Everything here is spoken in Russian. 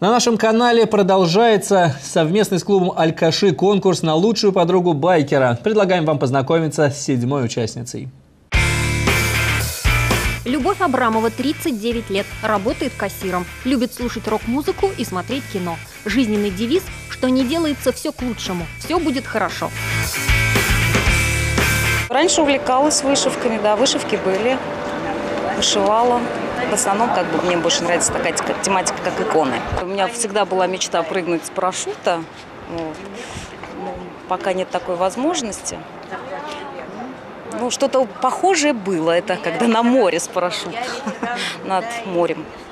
На нашем канале продолжается совместный с клубом «Аль-Каши» конкурс на лучшую подругу байкера. Предлагаем вам познакомиться с 7-й участницей. Любовь Абрамова, 39 лет, работает кассиром, любит слушать рок-музыку и смотреть кино. Жизненный девиз: что не делается, все к лучшему, все будет хорошо. Раньше увлекалась вышивками, да, вышивки были, вышивала. В основном, мне больше нравится такая тематика, как иконы. У меня всегда была мечта прыгнуть с парашюта. Пока нет такой возможности. Что-то похожее было, это когда на море с парашютом, над морем.